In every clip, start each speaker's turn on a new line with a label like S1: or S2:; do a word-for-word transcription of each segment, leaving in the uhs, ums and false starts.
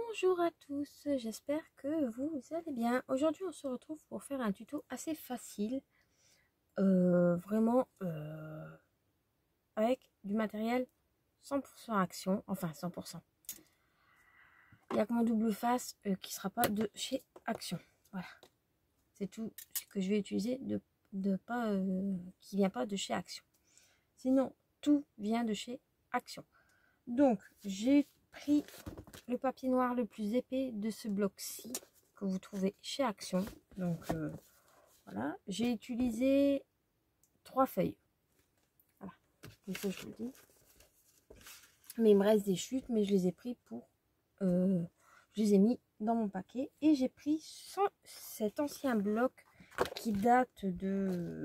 S1: Bonjour à tous, j'espère que vous allez bien. Aujourd'hui on se retrouve pour faire un tuto assez facile, euh, vraiment euh, avec du matériel cent pour cent Action, enfin cent pour cent. Il n'y a que mon double face euh, qui ne sera pas de chez Action. Voilà, c'est tout ce que je vais utiliser de, de pas, euh, qui vient pas de chez Action. Sinon tout vient de chez Action. Donc j'ai pris le papier noir le plus épais de ce bloc-ci que vous trouvez chez Action. Donc euh, voilà, j'ai utilisé trois feuilles. Voilà, comme ça je vous le dis. Mais il me reste des chutes, mais je les ai pris pour, euh, je les ai mis dans mon paquet et j'ai pris sans, cet ancien bloc qui date de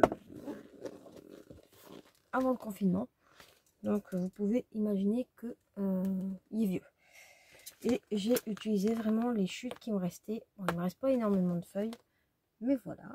S1: avant le confinement. Donc vous pouvez imaginer que euh, il est vieux. Et j'ai utilisé vraiment les chutes qui me restaient. Bon, il ne me reste pas énormément de feuilles, mais voilà.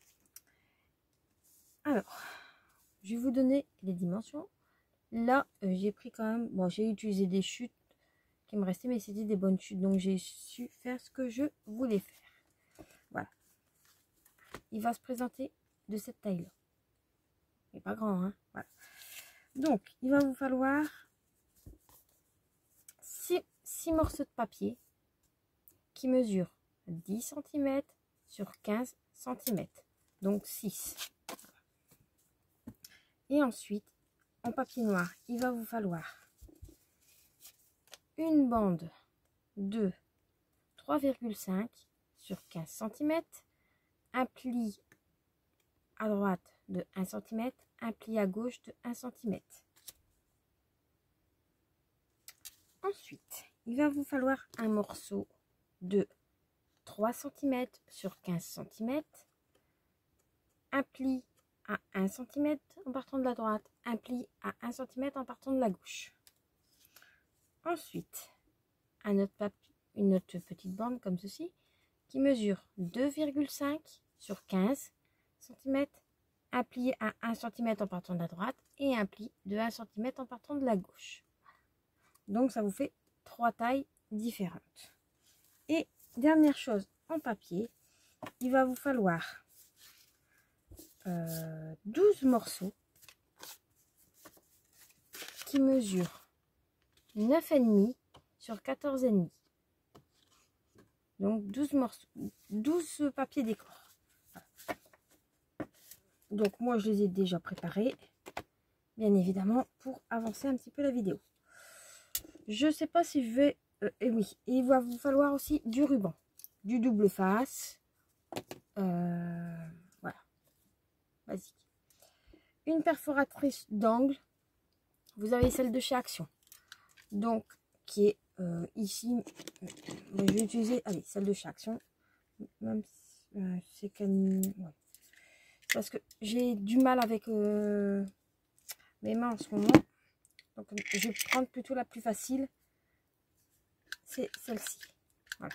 S1: Alors, je vais vous donner les dimensions. Là, euh, j'ai pris quand même... Bon, j'ai utilisé des chutes qui me restaient, mais c'était des bonnes chutes. Donc, j'ai su faire ce que je voulais faire. Voilà. Il va se présenter de cette taille-là. Il n'est pas grand, hein. Voilà. Donc, il va vous falloir six morceaux de papier qui mesurent dix centimètres sur quinze centimètres. Donc six. Et ensuite, en papier noir, il va vous falloir une bande de trois virgule cinq sur quinze centimètres, un pli à droite de un centimètre, un pli à gauche de un centimètre. Ensuite, il va vous falloir un morceau de trois centimètres sur quinze centimètres, un pli à un centimètre en partant de la droite, un pli à un centimètre en partant de la gauche. Ensuite, un autre papier, une autre petite bande comme ceci qui mesure deux virgule cinq sur quinze centimètres, un pli à un centimètre en partant de la droite et un pli de un centimètre en partant de la gauche. Donc ça vous fait trois tailles différentes. Et dernière chose, en papier, il va vous falloir euh, douze morceaux qui mesurent neuf virgule cinq sur quatorze virgule cinq. Donc douze morceaux, douze papiers décor. Voilà. Donc moi je les ai déjà préparés, bien évidemment, pour avancer un petit peu la vidéo. Je sais pas si je vais... Euh, et oui, il va vous falloir aussi du ruban, du double face. Euh, voilà, basique. Une perforatrice d'angle. Vous avez celle de chez Action. Donc, qui est euh, ici. Je vais utiliser, allez, celle de chez Action. Même si euh, c'est qu'elle... Ouais. Parce que j'ai du mal avec euh, mes mains en ce moment. Donc, je vais prendre plutôt la plus facile. C'est celle-ci. Voilà.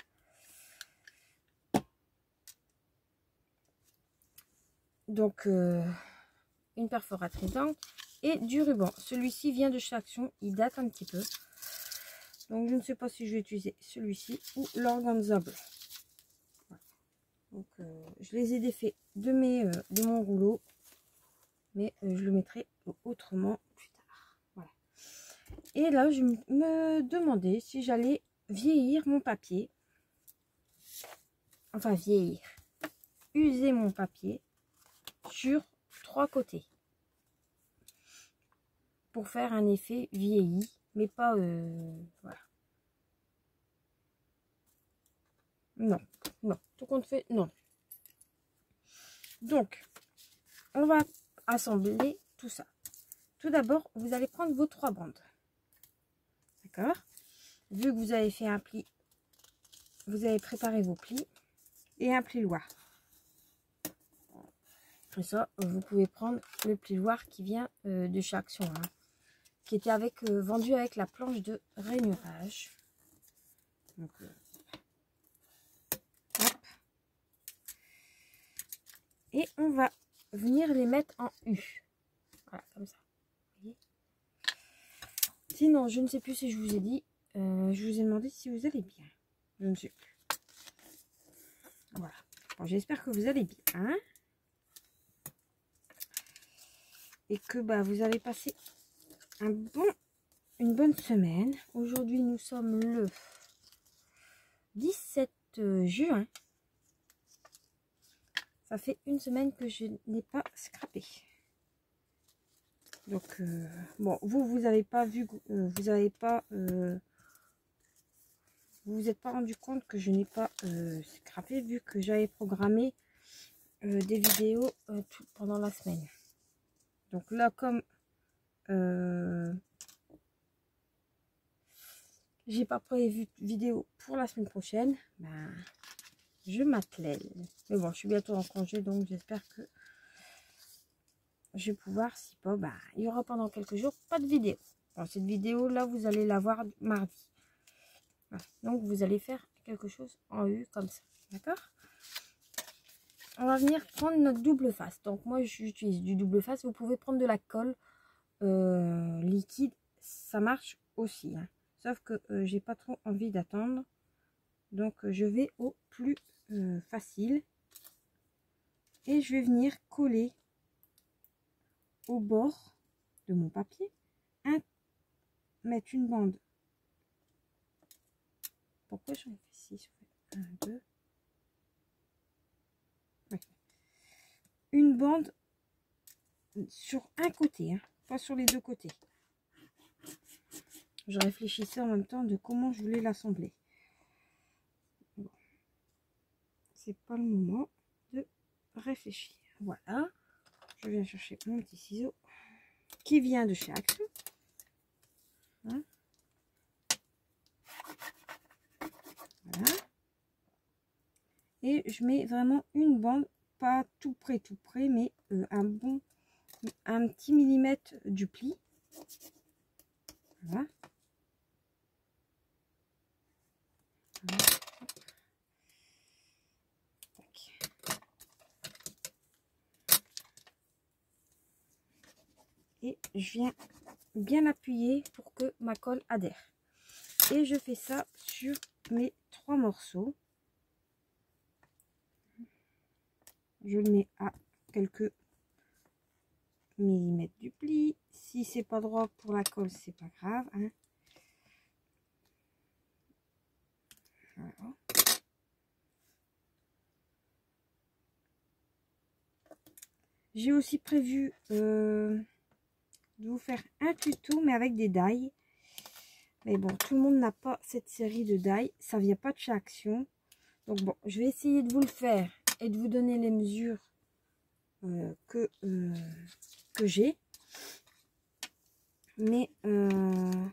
S1: Donc, euh, une perforatrice d'angle et du ruban. Celui-ci vient de chez Action. Il date un petit peu. Donc, je ne sais pas si je vais utiliser celui-ci ou l'organza bleu. Voilà. Donc, euh, je les ai défaits de, mes, euh, de mon rouleau. Mais euh, je le mettrai autrement plus tard. Voilà. Et là, je me demandais si j'allais vieillir mon papier. Enfin, vieillir. User mon papier sur trois côtés. Pour faire un effet vieilli. Mais pas... Euh, voilà. Non. Non. Tout compte fait, non. Donc, on va assembler tout ça. Tout d'abord, vous allez prendre vos trois bandes. D'accord? Vu que vous avez fait un pli, vous avez préparé vos plis et un pli loir. Et ça, vous pouvez prendre le pli loir qui vient euh, de chez Action, hein, qui était avec euh, vendu avec la planche de rainurage. Donc, euh, hop. Et on va venir les mettre en U. Voilà, comme ça. Vous voyez? Sinon, je ne sais plus si je vous ai dit, euh, je vous ai demandé si vous allez bien. je ne sais plus. Voilà. Bon, j'espère que vous allez bien. Et que bah, vous avez passé un bon, une bonne semaine. Aujourd'hui, nous sommes le dix-sept juin. Ça fait une semaine que je n'ai pas scrappé. Donc, euh, bon, vous, vous n'avez pas vu, euh, vous n'avez pas, euh, vous vous êtes pas rendu compte que je n'ai pas euh, scrappé vu que j'avais programmé euh, des vidéos euh, tout, pendant la semaine. Donc là, comme euh, j'ai pas prévu de vidéo pour la semaine prochaine, ben, je m'attelle. Mais bon, je suis bientôt en congé, donc j'espère que je vais pouvoir, si pas, bah, il y aura pendant quelques jours pas de vidéo. Alors, cette vidéo là, vous allez la voir mardi. Voilà. Donc vous allez faire quelque chose en U comme ça, d'accord? On va venir prendre notre double face. Donc moi j'utilise du double face. Vous pouvez prendre de la colle euh, liquide, ça marche aussi. Hein. Sauf que euh, j'ai pas trop envie d'attendre. Donc euh, je vais au plus euh, facile. Et je vais venir coller au bord de mon papier. Un, mettre une bande. Pourquoi j'en fais six? un, deux. Ouais. Une bande sur un côté, hein, pas sur les deux côtés. Je réfléchissais en même temps de comment je voulais l'assembler. Bon. C'est pas le moment de réfléchir. Voilà. Je viens chercher mon petit ciseau qui vient de chez Action. Hein. Voilà. Et je mets vraiment une bande, pas tout près, tout près, mais euh, un bon, un petit millimètre du pli. Voilà. Voilà. Et je viens bien appuyer pour que ma colle adhère. Et je fais ça sur mes trois morceaux. Je le mets à quelques millimètres du pli. Si c'est pas droit pour la colle, c'est pas grave. Hein. Voilà. J'ai aussi prévu euh, de vous faire un tuto, mais avec des die. Mais bon, tout le monde n'a pas cette série de die. Ça vient pas de chez Action. Donc bon, je vais essayer de vous le faire et de vous donner les mesures euh, que, euh, que j'ai. Mais euh,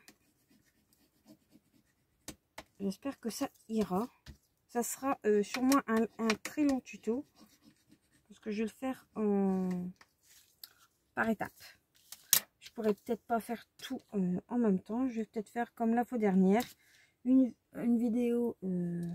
S1: j'espère que ça ira. Ça sera euh, sûrement un, un très long tuto. Parce que je vais le faire en, par étapes. Je pourrais peut-être pas faire tout euh, en même temps. Je vais peut-être faire comme la fois dernière. Une, une vidéo euh,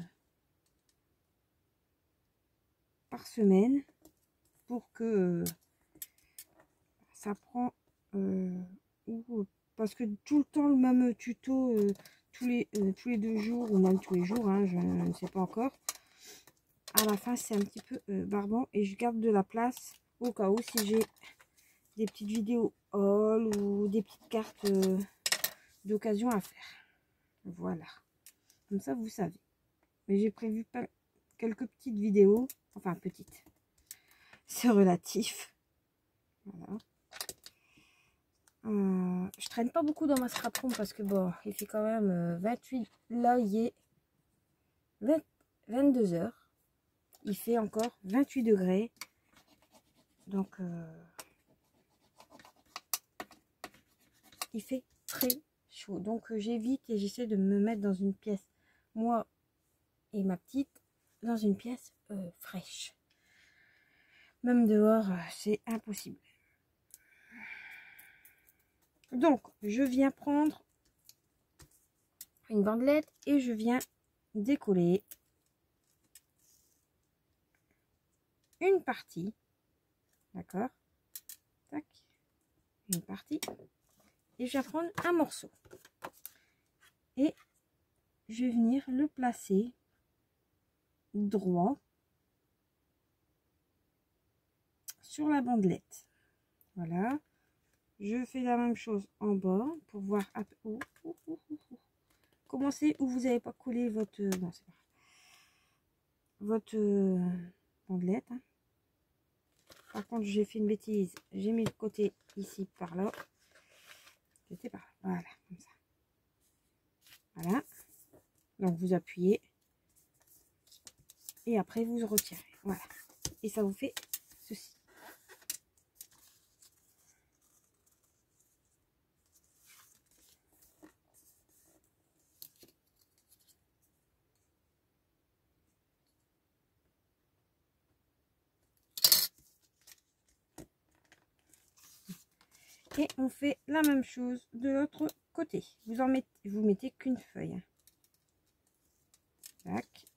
S1: par semaine. Pour que euh, ça prend... Euh, ou, parce que tout le temps le même tuto... Euh, tous, les, euh, tous les deux jours ou même tous les jours. Hein, je ne sais pas encore. À la fin, c'est un petit peu euh, barbant. Et je garde de la place au cas où si j'ai des petites vidéos haul ou des petites cartes euh, d'occasion à faire. Voilà. Comme ça, vous savez. Mais j'ai prévu pas quelques petites vidéos. Enfin, petites. C'est relatif. Voilà. Euh, je traîne pas beaucoup dans ma scrap room parce que bon, il fait quand même euh, vingt-huit. Là, il est vingt, vingt-deux heures. Il fait encore vingt-huit degrés. Donc, euh, il fait très chaud. Donc, euh, j'évite et j'essaie de me mettre dans une pièce, moi et ma petite, dans une pièce euh, fraîche. Même dehors, euh, c'est impossible. Donc, je viens prendre une bandelette et je viens décoller une partie. D'accord? Tac. Une partie. Et je viens prendre un morceau. Et je vais venir le placer droit sur la bandelette. Voilà. Je fais la même chose en bas pour voir à peu... oh, oh, oh, oh, oh. Commencez où vous n'avez pas collé votre... Non, c'est pas grave. Votre euh, bandelette. Hein. Par contre, j'ai fait une bêtise. J'ai mis le côté ici par là. C'était par là. Voilà, comme ça. Voilà. Donc, vous appuyez. Et après, vous retirez. Voilà. Et ça vous fait ceci. Et on fait la même chose de l'autre côté. Vous en mettez, vous mettez qu'une feuille. Tac.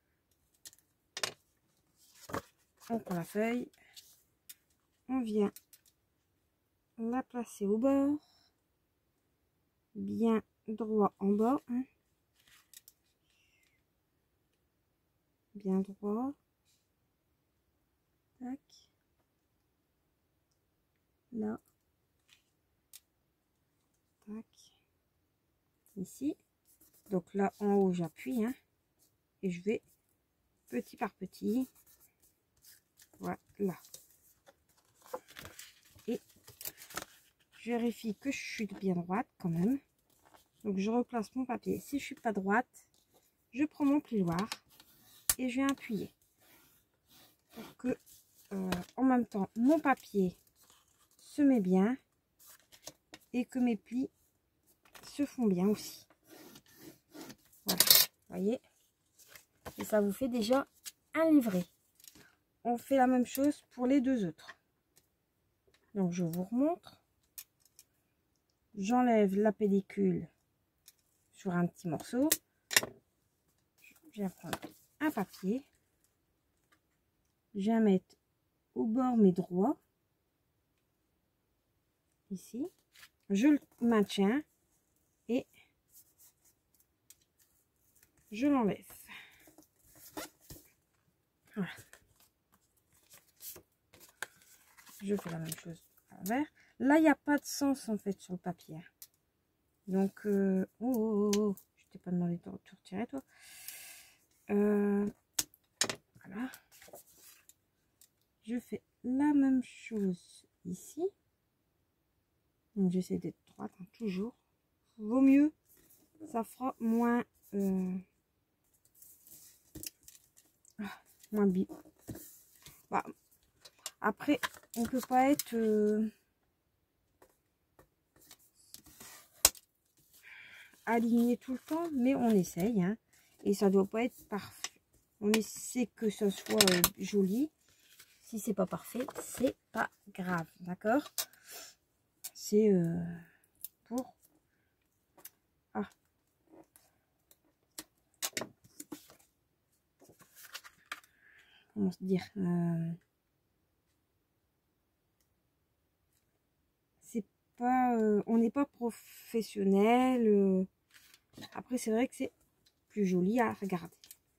S1: On prend la feuille. On vient la placer au bord. Bien droit en bas. Hein. Bien droit. Tac. Là. Tac. Ici. Donc là en haut j'appuie. Hein, et je vais petit par petit. Voilà. Et je vérifie que je suis bien droite quand même. Donc je replace mon papier. Si je suis pas droite, je prends mon plioir et je viens appuyer. Pour que euh, en même temps mon papier se met bien et que mes plis se font bien aussi. Voilà, vous voyez. Et ça vous fait déjà un livret. On fait la même chose pour les deux autres. Donc je vous remontre. J'enlève la pellicule sur un petit morceau. Je viens prendre un papier. Je viens mettre au bord mes droits. Ici. Je le maintiens et je l'enlève. Voilà. Je fais la même chose à l'envers. Là, il n'y a pas de sens en fait sur le papier. Donc, euh, oh, oh, oh, oh. Je t'ai pas demandé de te retirer, toi. Euh, voilà. Je fais la même chose ici. Donc, j'essaie d'être droite, hein, toujours. Vaut mieux, ça fera moins, euh, moins bi. Bah, après, on peut pas être euh, aligné tout le temps, mais on essaye, hein, et ça doit pas être parfait. On essaie que ça soit euh, joli. Si c'est pas parfait, c'est pas grave, d'accord? C'est euh, pour ah. Comment se dire euh... c'est pas euh, on n'est pas professionnel. Euh... Après, c'est vrai que c'est plus joli à regarder.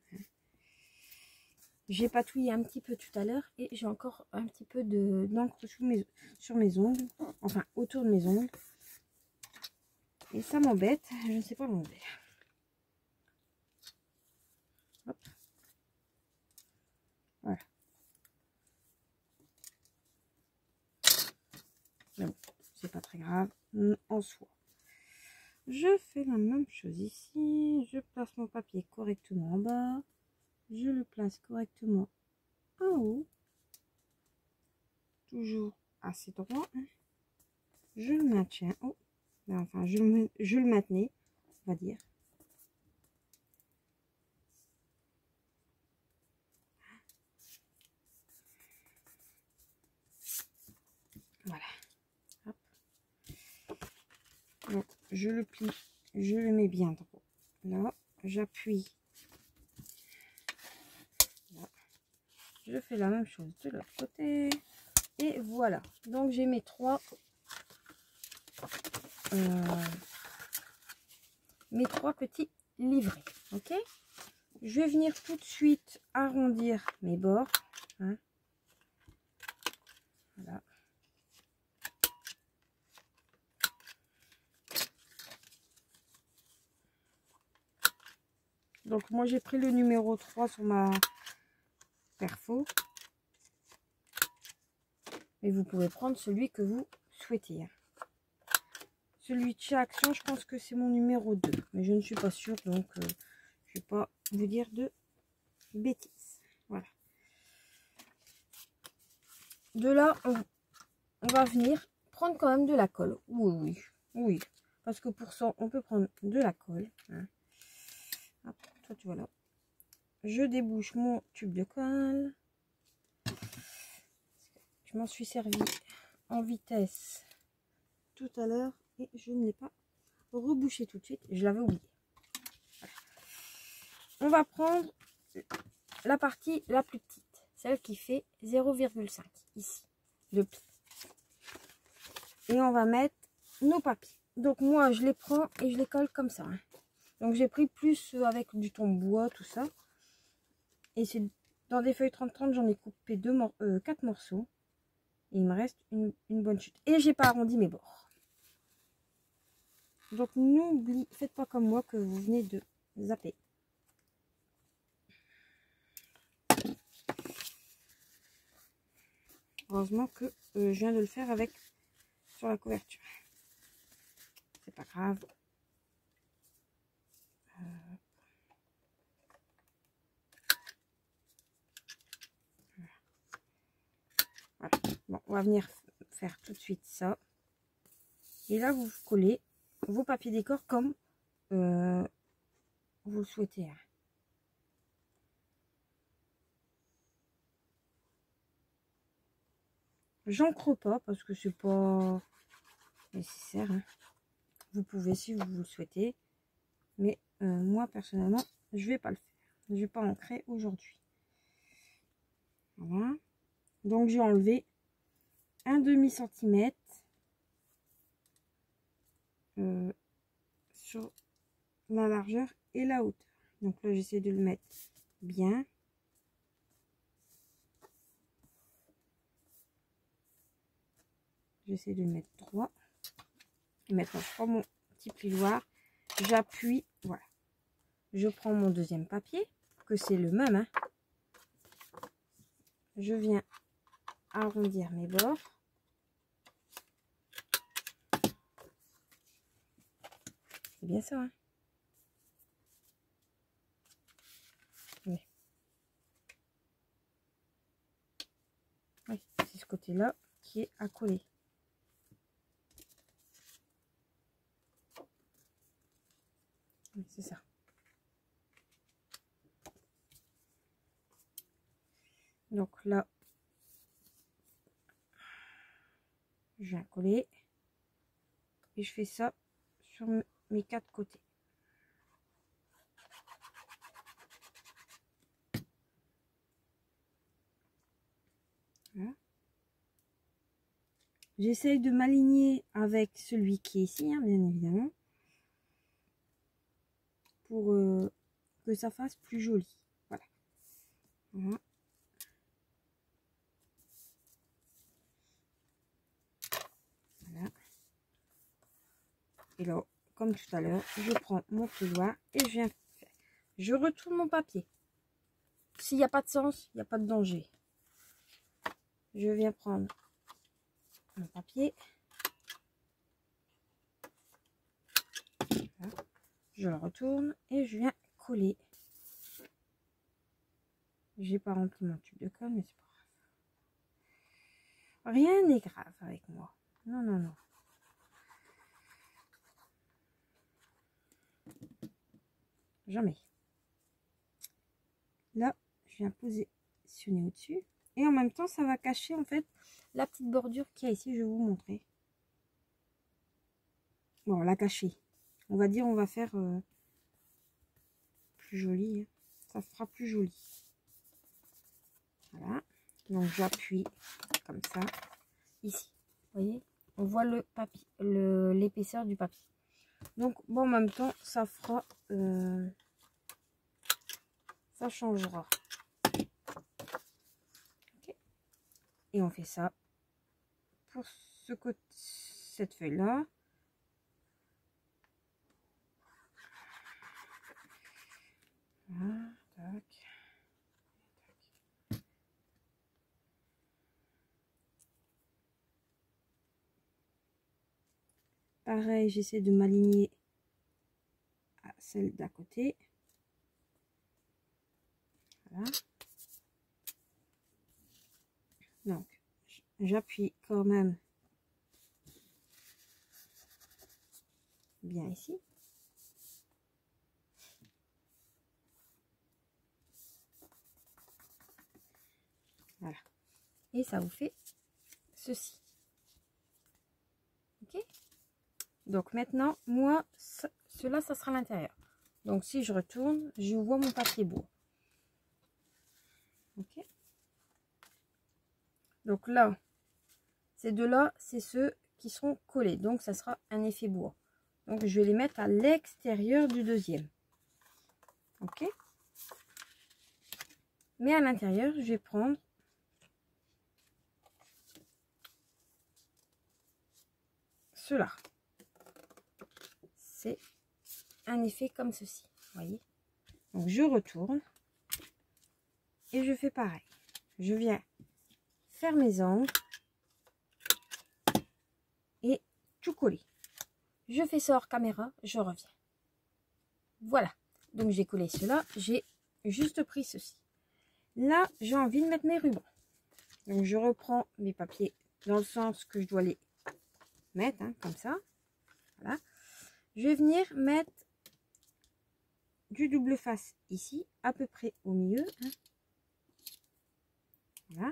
S1: J'ai patouillé un petit peu tout à l'heure et j'ai encore un petit peu de d'encre sur mes, sur mes ongles, enfin autour de mes ongles. Et ça m'embête, je ne sais pas l'enlever. Hop. Voilà. Mais bon, c'est pas très grave en soi. Je fais la même chose ici. Je place mon papier correctement en bas. Je le place correctement en haut. Toujours assez droit. Je le maintiens. Oh, enfin, je le, je le maintenais, on va dire. Voilà. Hop. Donc, je le plie, je le mets bien droit. Là, j'appuie. Je fais la même chose de l'autre côté. Et voilà. Donc, j'ai mes trois... Euh, mes trois petits livré. Ok, je vais venir tout de suite arrondir mes bords. Hein. Voilà. Donc moi j'ai pris le numéro trois sur ma perfo. Mais vous pouvez prendre celui que vous souhaitez. Hein. Celui de chez Action, je pense que c'est mon numéro deux. Mais je ne suis pas sûre, donc euh, je ne vais pas vous dire de bêtises. Voilà. De là, on, on va venir prendre quand même de la colle. Oui, oui, oui. Parce que pour ça, on peut prendre de la colle. Hein. Hop, toi, tu vois là. Je débouche mon tube de colle. Je m'en suis servi en vitesse tout à l'heure et je ne l'ai pas rebouché tout de suite. Je l'avais oublié. Voilà. On va prendre la partie la plus petite, celle qui fait zéro virgule cinq ici, de pli. Et on va mettre nos papiers. Donc moi, je les prends et je les colle comme ça. Hein. Donc j'ai pris plus avec du ton bois, tout ça. Et c'est dans des feuilles trente trente, j'en ai coupé deux mor euh, quatre morceaux. Et il me reste une, une bonne chute. Et j'ai pas arrondi mes bords. Donc n'oubliez, faites pas comme moi que vous venez de zapper. Heureusement que euh, je viens de le faire avec sur la couverture. C'est pas grave. Euh... Voilà. Bon, on va venir faire tout de suite ça. Et là, vous collez vos papiers décor comme euh, vous le souhaitez. J'encre pas parce que c'est pas nécessaire. Hein. Vous pouvez si vous le souhaitez. Mais euh, moi, personnellement, je vais pas le faire. Je vais pas ancrer aujourd'hui. Voilà. Donc, j'ai enlevé un demi centimètre euh, sur la largeur et la hauteur. Donc là, j'essaie de le mettre bien. J'essaie de le mettre droit. Et maintenant, je prends mon petit plioir. J'appuie. Voilà. Je prends mon deuxième papier, que c'est le même. Hein. Je viens arrondir mes bords. C'est bien ça. Hein. Oui. Oui, c'est ce côté-là qui est à coller. Oui, c'est ça. Donc là, je viens coller et je fais ça sur mes quatre côtés. Voilà. J'essaye de m'aligner avec celui qui est ici, hein, bien évidemment, pour euh, que ça fasse plus joli. Voilà. Voilà. Voilà. Et là, comme tout à l'heure, je prends mon plioir et je viens faire. Je retourne mon papier. S'il n'y a pas de sens, il n'y a pas de danger. Je viens prendre mon papier. Voilà. Je le retourne et je viens coller. J'ai pas rempli mon tube de colle, mais c'est pas grave. Rien n'est grave avec moi. Non, non, non. Jamais. Là, je viens positionner au-dessus. Et en même temps, ça va cacher en fait la petite bordure qu'il y a ici. Je vais vous montrer. Bon, la cacher. On va dire, on va faire euh, plus joli. Hein. Ça fera plus joli. Voilà. Donc, j'appuie comme ça. Ici. Vous voyez, on voit le papier, le, l'épaisseur du papier. Donc bon, en même temps ça fera euh, ça changera. Okay. Et on fait ça pour ce côté, cette feuille là. Voilà, tac. Pareil, j'essaie de m'aligner à celle d'à côté. Voilà. Donc, j'appuie quand même bien ici. Voilà. Et ça vous fait ceci. Ok? Donc maintenant, moi, ça, cela, ça sera l'intérieur. Donc si je retourne, je vois mon papier bourre. Ok? Donc là, ces deux-là, c'est ceux qui seront collés. Donc ça sera un effet bourre. Donc je vais les mettre à l'extérieur du deuxième. Ok? Mais à l'intérieur, je vais prendre cela. C'est un effet comme ceci. Voyez? Donc je retourne et je fais pareil. Je viens faire mes angles et tout coller. Je fais ça hors caméra, je reviens. Voilà. Donc j'ai collé cela, j'ai juste pris ceci. Là, j'ai envie de mettre mes rubans. Donc je reprends mes papiers dans le sens que je dois les mettre, hein, comme ça. Voilà. Je vais venir mettre du double face ici, à peu près au milieu. Hein. Voilà.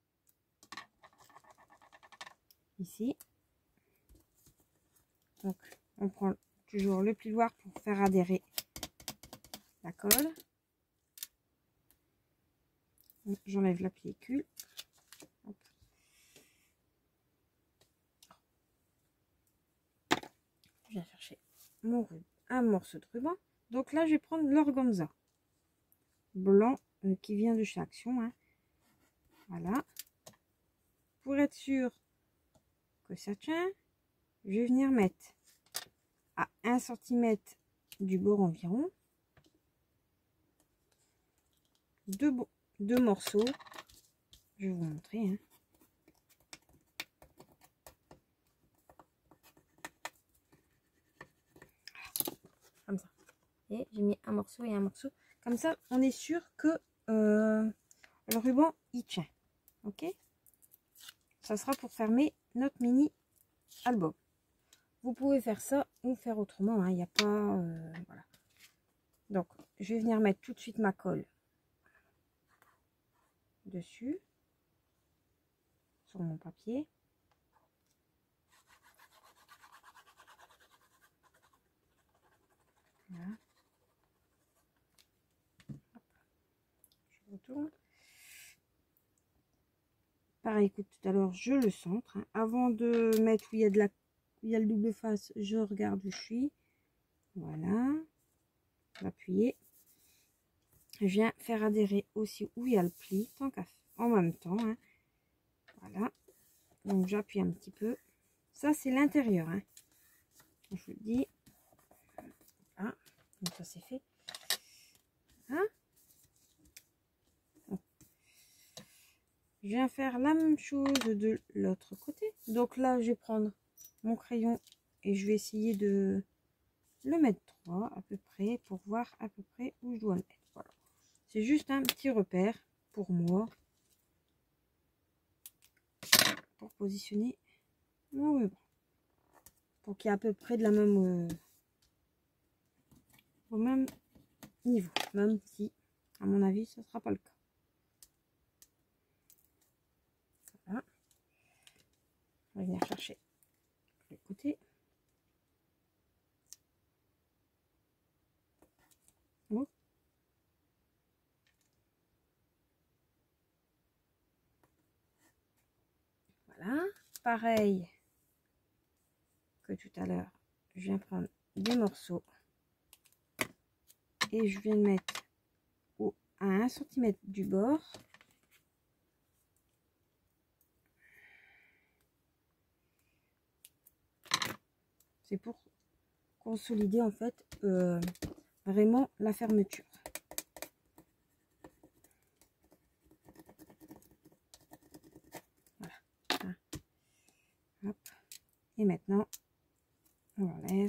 S1: Ici. Donc on prend toujours le plioir pour faire adhérer la colle. J'enlève la pellicule. Hop. Je viens chercher mon un morceau de ruban. Donc là, je vais prendre l'organza blanc euh, qui vient de chez Action. Hein. Voilà. Pour être sûr que ça tient, je vais venir mettre à un centimètre du bord environ deux, deux morceaux. Je vais vous montrer. Hein. Comme ça. Et j'ai mis un morceau et un morceau. Comme ça, on est sûr que euh, le ruban, il tient. Ok? Ça sera pour fermer notre mini album. Vous pouvez faire ça ou faire autrement. Il hein, n'y a pas... Euh, voilà. Donc, je vais venir mettre tout de suite ma colle dessus. Sur mon papier. Voilà. Hop. Je retourne. Pareil que tout à l'heure, je le centre. Hein. Avant de mettre où il y a de la, où il y a le double face, je regarde où je suis. Voilà. J'appuie. Je viens faire adhérer aussi où il y a le pli, tant qu'à en même temps. Hein. Voilà. Donc j'appuie un petit peu. Ça c'est l'intérieur. Hein. Je vous le dis. Ah, donc ça c'est fait. Hein. Bon. Je viens faire la même chose de l'autre côté. Donc là je vais prendre mon crayon et je vais essayer de le mettre droit à peu près pour voir à peu près où je dois le mettre. Voilà. C'est juste un petit repère pour moi pour positionner mon ruban. Pour qu'il y ait à peu près de la même euh, au même niveau, même si à mon avis ce ne sera pas le cas. Voilà. On va venir chercher le côté. Oh. Voilà, pareil que tout à l'heure, je viens prendre des morceaux et je viens de mettre au, à un centimètre du bord. C'est pour consolider en fait euh, vraiment la fermeture. Voilà. Hop. Et maintenant, on l'enlève.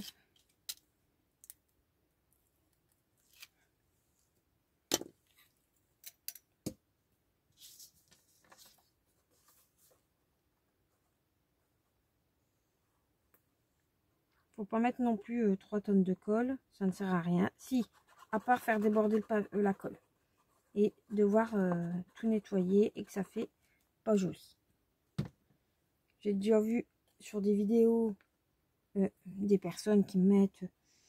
S1: Faut pas mettre non plus euh, trois tonnes de colle, ça ne sert à rien. Si, à part faire déborder le euh, la colle et devoir euh, tout nettoyer et que ça fait pas joli. J'ai déjà vu sur des vidéos euh, des personnes qui mettent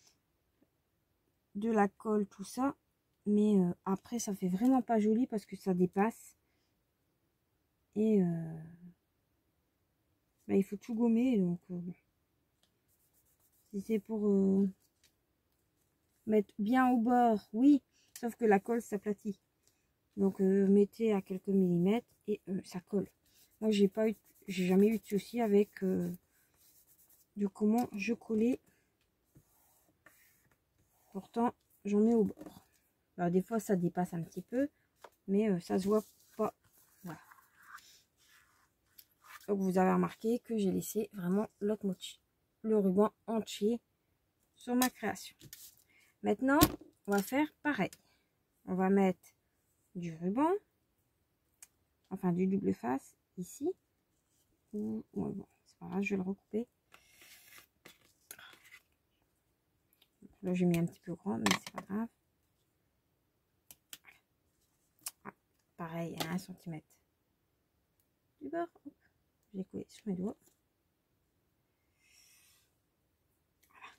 S1: de la colle, tout ça, mais euh, après ça fait vraiment pas joli parce que ça dépasse et euh, bah, il faut tout gommer. Donc euh, si c'est pour euh, mettre bien au bord, oui, sauf que la colle s'aplatit. Donc euh, mettez à quelques millimètres et euh, ça colle. Moi j'ai pas eu, j'ai jamais eu de souci avec euh, de comment je collais. Pourtant j'en mets au bord. Alors des fois ça dépasse un petit peu, mais euh, ça se voit pas. Voilà. Donc vous avez remarqué que j'ai laissé vraiment l'autre moitié, le ruban entier sur ma création. Maintenant on va faire pareil. On va mettre du ruban, enfin du double face ici. Ou, ouais, bon, c'est pas grave, je vais le recouper. Là j'ai mis un petit peu grand, mais c'est pas grave. Ah, pareil, à un centimètre du bord. J'ai collé sur mes doigts. Voilà.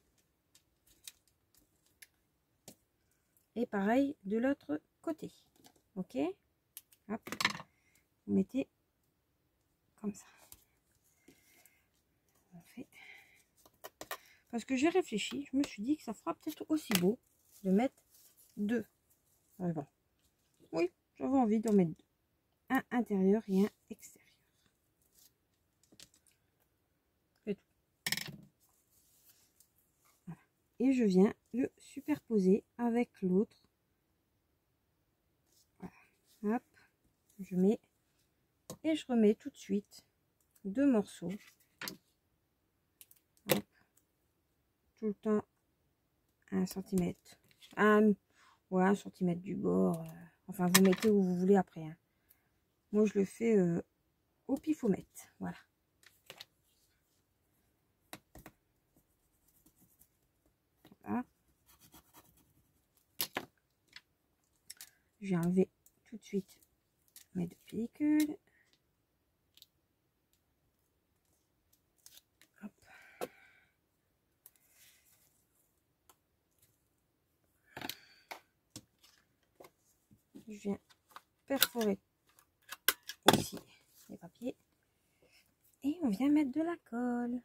S1: Et pareil de l'autre côté. Ok. Hop. Vous mettez comme ça. On fait. Parce que j'ai réfléchi, je me suis dit que ça fera peut-être aussi beau de mettre deux rubans. Oui, j'avais envie d'en mettre deux. Un intérieur et un extérieur. C'est tout. Voilà. Et je viens le superposer avec l'autre. Voilà. Hop. Je mets et je remets tout de suite deux morceaux. Hop. Tout le temps un centimètre. Un, ouais, un centimètre du bord. Euh, enfin, vous mettez où vous voulez après. Hein. Moi, je le fais euh, au pifomètre. Voilà. Voilà. Je vais enlever tout de suite mes deux pellicules. Hop. Je viens perforer aussi les papiers. Et on vient mettre de la colle.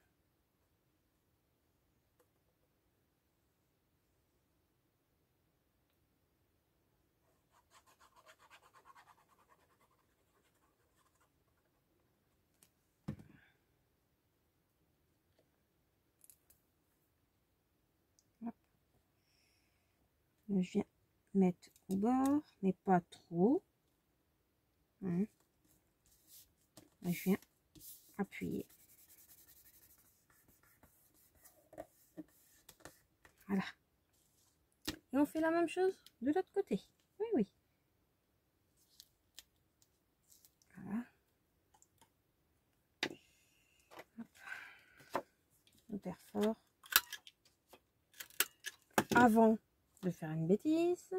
S1: Hop. Je viens mettre au bord, mais pas trop. Hein. Je viens appuyer. Voilà. Et on fait la même chose de l'autre côté. Oui, oui. Voilà. Hop. On perfore. Avant de faire une bêtise.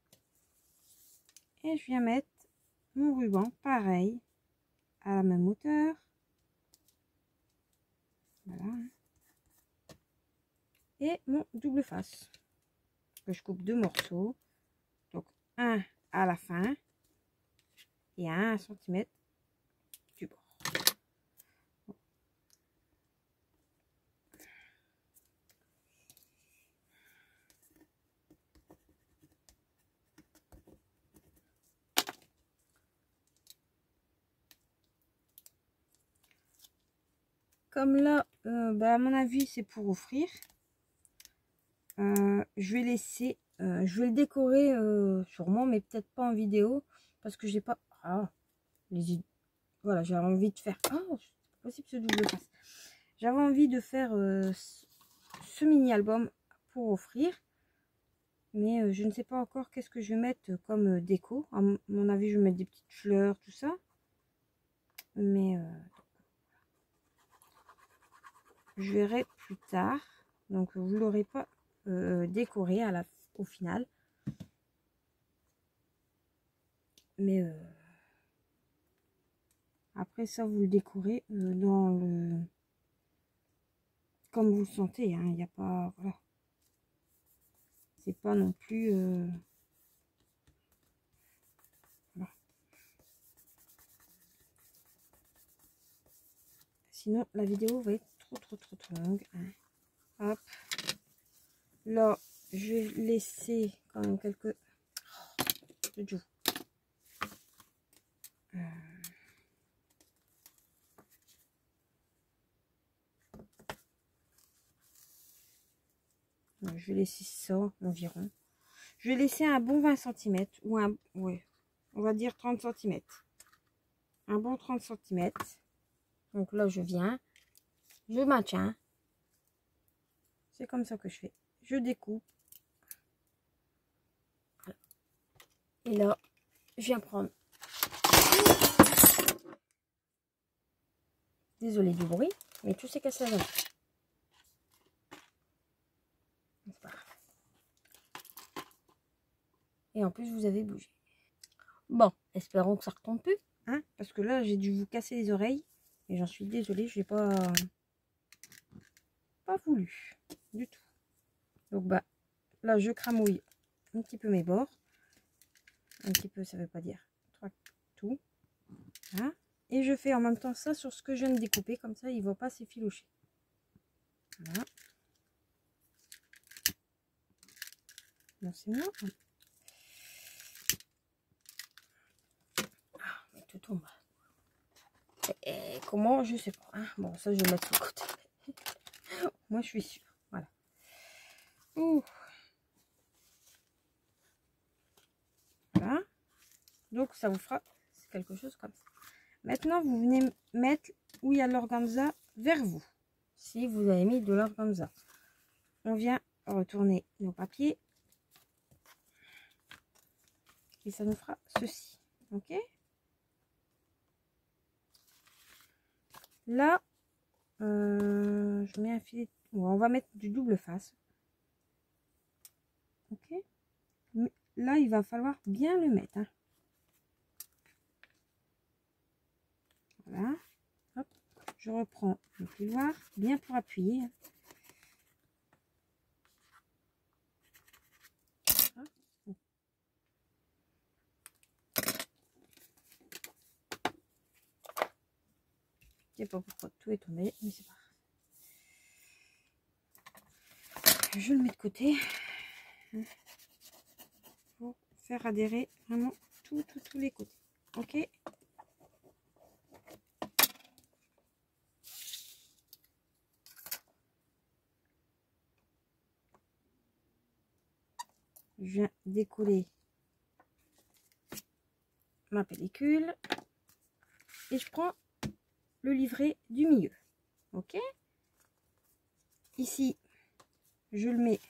S1: Et je viens mettre mon ruban pareil à la même hauteur. Voilà. Et mon double face. Que je coupe deux morceaux. Donc un à la fin et à un centimètre du bord. comme là, euh, bah, à mon avis, c'est pour offrir. Euh, je vais laisser, euh, je vais le décorer euh, sûrement, mais peut-être pas en vidéo parce que j'ai pas. Ah, les voilà, j'avais envie de faire. Oh, c'est possible ce double face. J'avais envie de faire euh, ce mini album pour offrir, mais euh, je ne sais pas encore qu'est-ce que je vais mettre comme euh, déco. À mon avis, je vais mettre des petites fleurs, tout ça. Mais euh, je verrai plus tard. Donc vous l'aurez pas euh, décoré à la, au final. Mais euh, après ça, vous le décorez euh, dans le comme vous le sentez. Il n'y a pas, voilà. C'est pas non plus. Euh, voilà. Sinon, la vidéo va être trop, trop, trop, trop longue. Hein. Hop. Là, je vais laisser quand même quelques. Oh, euh... Je vais laisser ça environ. Je vais laisser un bon vingt centimètres ou un, ouais, on va dire trente centimètres. Un bon trente centimètres. Donc là, je viens, je maintiens. C'est comme ça que je fais. Je découpe. Voilà. Et là, je viens prendre. Désolée du bruit, mais tout s'est cassé à la Et en plus, vous avez bougé. Bon, espérons que ça retombe plus. Hein, parce que là, j'ai dû vous casser les oreilles. Et j'en suis désolée, je n'ai pas, pas voulu du tout. Donc, bah, là, je cramouille un petit peu mes bords. Un petit peu, ça veut pas dire tout. Voilà. Et je fais en même temps ça sur ce que je viens de découper. Comme ça, il ne va pas s'effilocher. Voilà. Bon, c'est moi. Ah, mais tout tombe. Et, et comment, je sais pas. Hein. Bon, ça, je vais mettre de côté. Moi, je suis sûre. Voilà. Ouh. Voilà. Donc, ça vous fera quelque chose comme ça. Maintenant, vous venez mettre où il y a l'organza vers vous. Si vous avez mis de l'organza. On vient retourner nos papiers. Et ça nous fera ceci. Ok? Là, euh, je mets un filet. On va mettre du double face. Ok? Mais là, il va falloir bien le mettre. Hein. Voilà. Hop. Je reprends le filoir bien pour appuyer. Hein. Je ne sais pas pourquoi tout est tombé, mais c'est pas grave. Je le mets de côté pour faire adhérer vraiment tout, tout, tous les côtés. Ok? Je viens décoller ma pellicule et je prends le livret du milieu. Ok? Ici, je le mets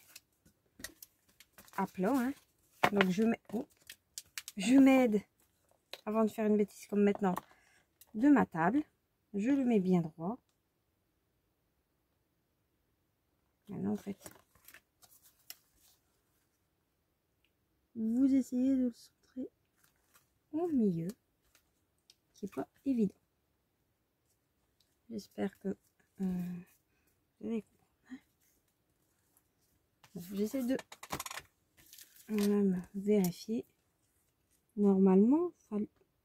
S1: à plat. Hein. Donc, je mets, oh, je m'aide, avant de faire une bêtise comme maintenant, de ma table. Je le mets bien droit. Maintenant, en fait, vous essayez de le centrer au milieu. C'est pas évident. J'espère que euh, vous allez comprendre. J'essaie de même vérifier. Normalement, ça...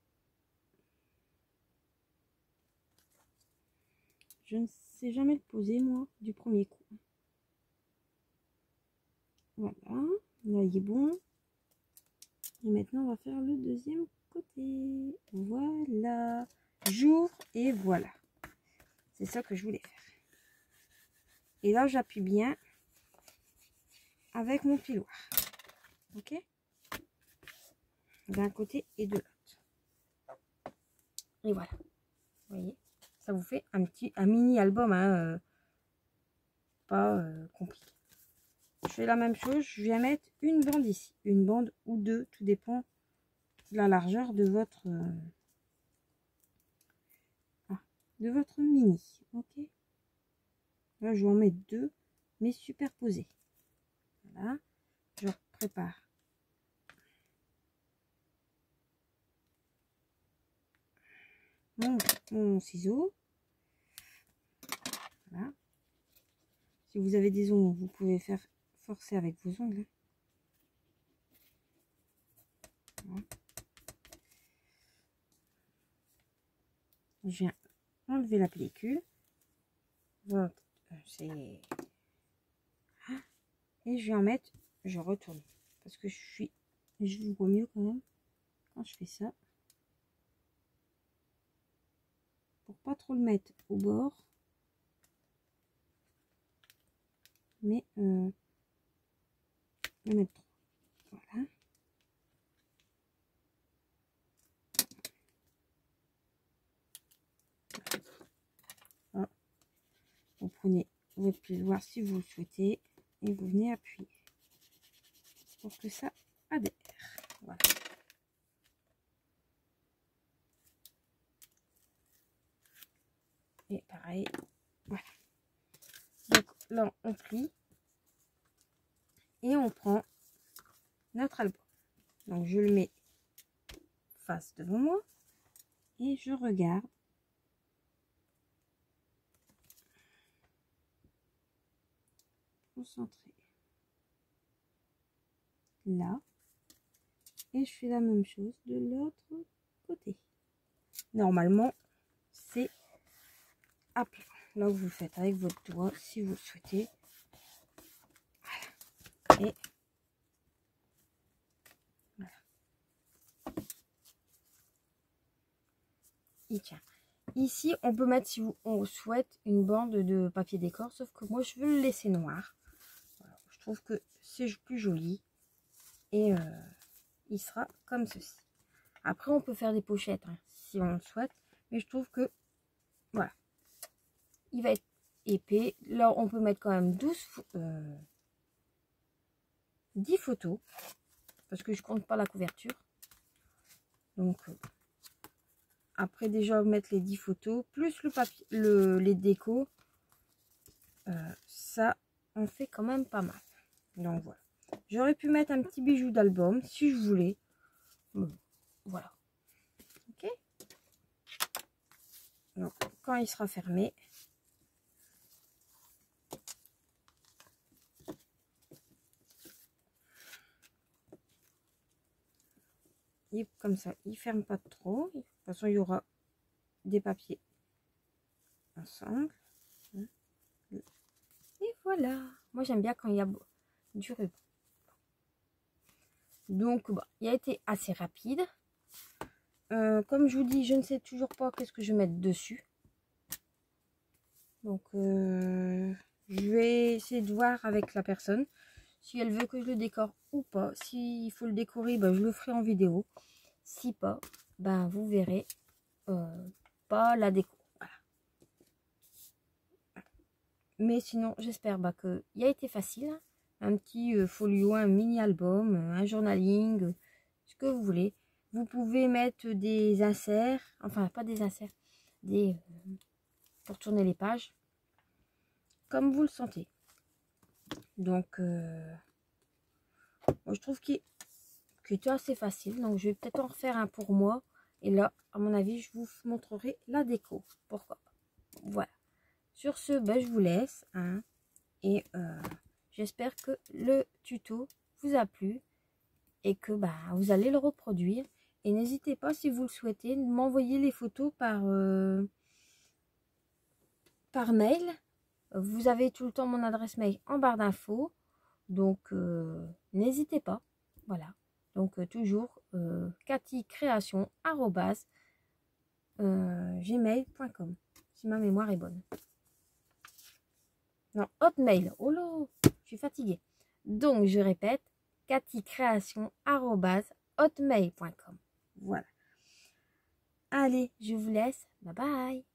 S1: je ne sais jamais le poser moi du premier coup. Voilà, là il est bon. Et maintenant on va faire le deuxième côté. Voilà, j'ouvre et voilà. C'est ça que je voulais faire. Et là, j'appuie bien avec mon filoir. Ok, d'un côté et de l'autre. Et voilà. Vous voyez, ça vous fait un petit, un mini album, hein, euh, pas euh, compliqué. Je fais la même chose. Je viens mettre une bande ici, une bande ou deux, tout dépend de la largeur de votre euh, ah, de votre mini. Ok. Là, je vais en mettre deux, mais superposés. Voilà. Je prépare. Mon, mon ciseau. Voilà. Si vous avez des ongles, vous pouvez faire forcer avec vos ongles. Voilà. Je viens enlever la pellicule. Voilà. C'est... Et je vais en mettre, je retourne. Parce que je suis... Je vous vois mieux quand même quand je fais ça. Pour pas trop le mettre au bord. Mais euh, le mettre trop. Voilà. Voilà. Vous prenez votre plioir si vous le souhaitez et vous venez appuyer pour que ça adhère. Voilà. Et pareil, voilà. Donc là, on plie et on prend notre album. Donc je le mets face devant moi et je regarde. Concentré là. Et je fais la même chose de l'autre côté. Normalement, c'est à plat. Là, vous faites avec votre doigt si vous le souhaitez. Voilà. Et voilà. Il tient. Ici, on peut mettre, si vous, on souhaite, une bande de papier décor. Sauf que moi, je veux le laisser noir. Voilà. Je trouve que c'est plus joli. Et euh, il sera comme ceci. Après, on peut faire des pochettes, hein, si on le souhaite. Mais je trouve que, voilà. Il va être épais. Là, on peut mettre quand même douze, euh, dix photos. Parce que je compte pas la couverture. Donc, euh, après déjà mettre les dix photos, plus le papier, le, les décos. Euh, ça, on fait quand même pas mal. Donc, voilà. J'aurais pu mettre un petit bijou d'album, si je voulais. Bon, voilà. Ok. Donc, quand il sera fermé, il, comme ça, il ferme pas trop. De toute façon, il y aura des papiers ensemble. Et voilà. Moi, j'aime bien quand il y a du ruban. Donc, bah, il a été assez rapide. Euh, comme je vous dis, je ne sais toujours pas qu'est-ce que je vais mettre dessus. Donc, euh, je vais essayer de voir avec la personne si elle veut que je le décore ou pas. S'il faut le décorer, ben, je le ferai en vidéo. Si pas, ben, vous verrez euh, pas la déco. Voilà. Mais sinon, j'espère bah, qu'il a été facile. Hein. Un petit euh, folio, un mini-album, un journaling, euh, ce que vous voulez. Vous pouvez mettre des inserts, enfin pas des inserts, des euh, pour tourner les pages, comme vous le sentez. Donc, euh, moi, je trouve qu'il était assez facile. Donc, je vais peut-être en refaire un pour moi. Et là, à mon avis, je vous montrerai la déco. Pourquoi pas. Voilà. Sur ce, ben, je vous laisse. Hein, et euh, j'espère que le tuto vous a plu. Et que bah, vous allez le reproduire. Et n'hésitez pas, si vous le souhaitez, de m'envoyer les photos par, euh, par mail. Vous avez tout le temps mon adresse mail en barre d'infos. Donc, euh, n'hésitez pas. Voilà. Donc, euh, toujours euh, cathycréation arobase gmail point com si ma mémoire est bonne. Non, Hotmail. Oh là, je suis fatiguée. Donc, je répète, cathycréation arobase hotmail point com. Voilà. Allez, je vous laisse. Bye bye.